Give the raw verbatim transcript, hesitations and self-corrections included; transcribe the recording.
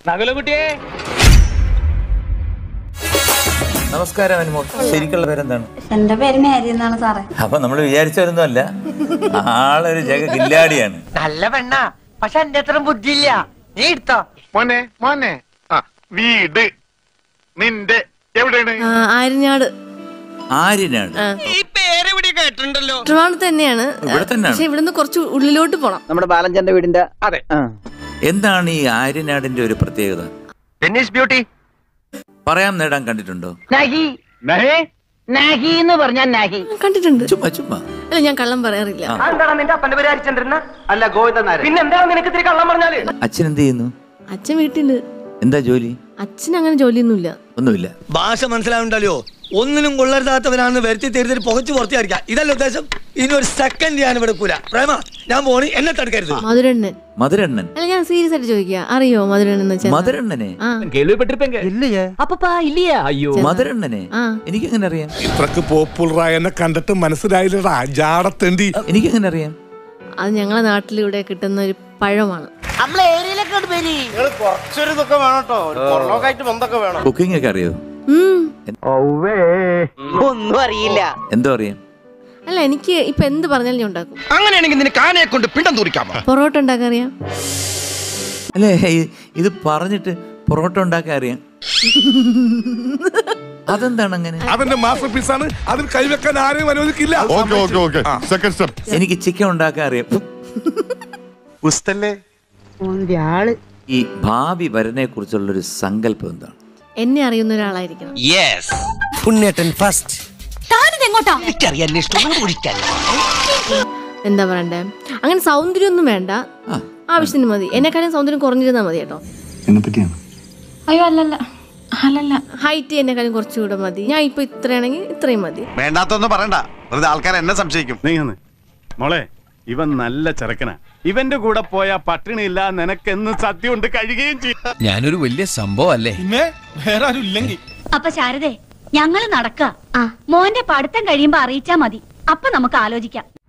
നകുലകുട്ടിയെ നമസ്കാരം അനുമോൾ. ശരിക്കുള്ള പേരെന്താണ്? എന്റെ പേര് മേരി എന്നാണ് സാറേ. അപ്പൊ നമ്മൾ വിചാരിച്ചൊന്നും അല്ല, ആളൊരു ജഗ കില്ലാടിയാണ്. നല്ല പെണ്ണ, പക്ഷെ എന്റെ അത്ര ബുദ്ധിയില്ല. നീ എടുത്തോ മോനെ മോനെ. വീട് നിന്റെ എവിടെയാണ്? ആര്യനാട്. ആര്യനാട് ഈ പേരെവിടെ കേട്ടിട്ടുണ്ടല്ലോ. ട്രിവാൻഡ്രത്ത് തന്നെയാണ്. ഇവിടെ തന്നെയാണ്. പക്ഷെ ഇവിടുന്ന് കുറച്ച് ഉള്ളിലോട്ട് പോണം. നമ്മുടെ ബാലഞ്ചന്റെ വീടിന്റെ. അതെ. എന്താണ് ഈ ആര്യനാടിന്റെ ഒരു പ്രത്യേകത? Tennis beauty. പറയാം നേടാൻ കണ്ടിട്ടുണ്ടോ? നഹി നഹി എന്ന് പറഞ്ഞാൽ നഹി. കണ്ടിട്ടുണ്ട്. ചുമ്മാ ചുമ്മാ അല്ല, ഞാൻ കള്ളം പറയാറില്ല. എന്താണ് നിന്റെ അപ്പന്റെ പേര് ഹരിചന്ദ്രൻ അല്ല ഗോവിന്ദൻ? പിന്നെ എന്താണ് നിനക്ക് ഇത്തിരി കള്ളം പറഞ്ഞാല്? അച്ഛൻ എന്ത് ചെയ്യുന്നു? അച്ഛൻ വീട്ടില്. എന്താ ജോലി? അച്ഛൻ അങ്ങനെ ജോലിയൊന്നുമില്ല. ഒന്നുമില്ല. ഭാഷ മനസ്സിലാവുണ്ടല്ലോ. ഒന്നിനും കൊള്ളരുതാത്തവനാണെന്ന് വരുത്തി തീർത്തിട്ട് പുകച്ചു പുറത്തിയായിരിക്കാം. ഇതല്ല ഉദ്ദേശം. ഇനി ഒരു സെക്കൻഡ് ഞാൻ എടുക്കൂല. പ്രേമ, ഞാൻ പോണി, എന്നെ തടുക്കരുത്. മധുരണ്ണൻ. മധുരണ്ണൻ? അല്ല, ഞാൻ സീരിയസ് ആയിട്ട് ചോദിക്കുക, അറിയോ മധുരണ്ണൻ? മധുരണ്ണനെ കേൾവിപ്പെട്ടിരിപ്പ അയ്യോ മധുരണ്ണനെ എനിക്കെങ്ങനെ അറിയാം? ഇത്രക്ക് പോപ്പുലറായ എന്നെ കണ്ടിട്ട് മനസ്സിലായില്ലടാ ജാടത്തേണ്ടി. എനിക്കെങ്ങനെ അറിയാം? അത് ഞങ്ങളെ നാട്ടിലൂടെ കിട്ടുന്ന ഒരു പഴമാണ്. നമ്മളെ ഏരിയയിലൊക്കെ കുക്കിംഗ് ഒക്കെ അറിയോ? ഒന്നും അറിയില്ല. എന്തോ അറിയാം? അല്ല, എനിക്ക് ഇപ്പൊ എന്ത് പറഞ്ഞാലും ഞാൻ ഉണ്ടാക്കും. അങ്ങനെയാണെങ്കിൽ നിനക്ക് ആനയെ കൊണ്ട് പിണ്ടം തൂറിക്കാമോ? പൊറോട്ട ഉണ്ടാക്കാൻ അറിയാം. അല്ലേ, ഇത് പറഞ്ഞിട്ട് പൊറോട്ട ഉണ്ടാക്കാൻ അറിയാം. അതെന്താണ് അങ്ങനെ? അവന്റെ മാസ്റ്റർ പീസ് ആണ്, അതിൽ കൈവെക്കാൻ ആരെയും അനുവദിക്കില്ല. എനിക്ക് ചിക്കൻ ഉണ്ടാക്കാൻ അറിയാം. ഈ ഭാവി വരനെ കുറിച്ചുള്ളൊരു സങ്കല്പം എന്താണ്? എന്നെ അറിയുന്ന ഒരാളായിരിക്കണം. എന്താ പറയണ്ടേ, അങ്ങനെ സൗന്ദര്യം ഒന്നും വേണ്ട, ആവശ്യത്തിന് മതി. എന്നെക്കാളും സൗന്ദര്യം കുറഞ്ഞിരുന്നാ മതി കേട്ടോ. അയ്യോ അല്ലല്ല അല്ലല്ല ഹൈറ്റ് എന്നെക്കാളും കുറച്ചുകൂടെ മതി. ഞാൻ ഇപ്പൊ ഇത്രയാണെങ്കിൽ ഇത്രയും മതി. വേണ്ടാത്തൊന്നും പറയണ്ട, വെറുതെ ആൾക്കാർ എന്നെ സംശയിക്കും. മോളെ, ഇവൻ നല്ല ചെറുക്കനാ. ഇവന്റെ കൂടെ പോയാ പട്ടിണിയില്ല, നിനക്കെന്ന് സദ്യ കൊണ്ട് കഴിയുകയും ചെയ്യും. ഞാനൊരു വലിയ സംഭവം അല്ലേ? പിന്നെ വേറെ ആരും ഇല്ലെങ്കിൽ. അപ്പൊ ശാരദേ, ഞങ്ങള് നടക്ക. മോന്റെ പഠിത്തം കഴിയുമ്പോ അറിയിച്ചാ മതി. അപ്പൊ നമുക്ക് ആലോചിക്കാം.